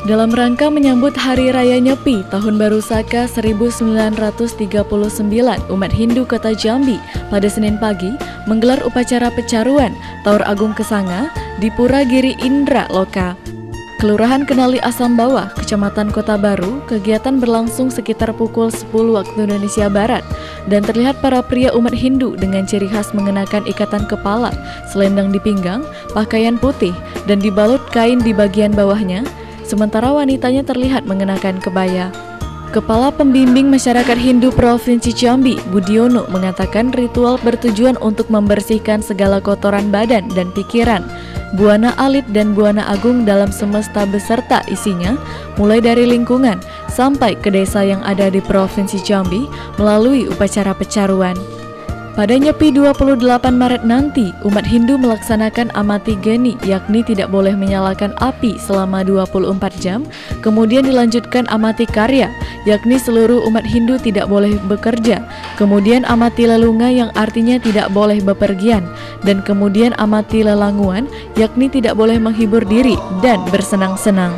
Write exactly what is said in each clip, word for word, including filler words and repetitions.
Dalam rangka menyambut Hari Raya Nyepi Tahun Baru Saka seribu sembilan ratus tiga puluh sembilan, umat Hindu Kota Jambi pada Senin pagi menggelar upacara pecaruan Taur Agung Kesanga di Pura Giri Indra Loka, Kelurahan Kenali Asam Bawah, Kecamatan Kota Baru. Kegiatan berlangsung sekitar pukul sepuluh waktu Indonesia Barat dan terlihat para pria umat Hindu dengan ciri khas mengenakan ikatan kepala, selendang di pinggang, pakaian putih, dan dibalut kain di bagian bawahnya. Sementara wanitanya terlihat mengenakan kebaya. Kepala Pembimbing Masyarakat Hindu Provinsi Jambi, Budiono, mengatakan ritual bertujuan untuk membersihkan segala kotoran badan dan pikiran, buana alit dan buana agung dalam semesta beserta isinya, mulai dari lingkungan sampai ke desa yang ada di Provinsi Jambi melalui upacara pecaruan. Pada Nyepi dua puluh delapan Maret nanti, umat Hindu melaksanakan amati geni, yakni tidak boleh menyalakan api selama dua puluh empat jam, kemudian dilanjutkan amati karya, yakni seluruh umat Hindu tidak boleh bekerja, kemudian amati lelunga yang artinya tidak boleh bepergian, dan kemudian amati lelanguan, yakni tidak boleh menghibur diri dan bersenang-senang.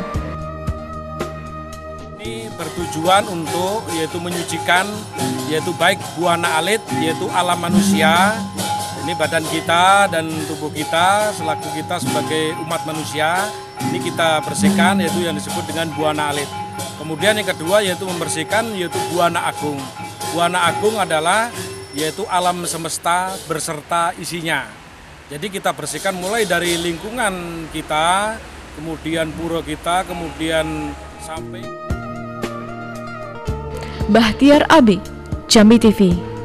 Bertujuan untuk yaitu menyucikan yaitu baik buana alit, yaitu alam manusia, ini badan kita dan tubuh kita selaku kita sebagai umat manusia, ini kita bersihkan yaitu yang disebut dengan buana alit. Kemudian yang kedua yaitu membersihkan yaitu buana agung. Buana agung adalah yaitu alam semesta berserta isinya. Jadi kita bersihkan mulai dari lingkungan kita, kemudian pura kita, kemudian sampai Bahtiar Abi, Jambi T V.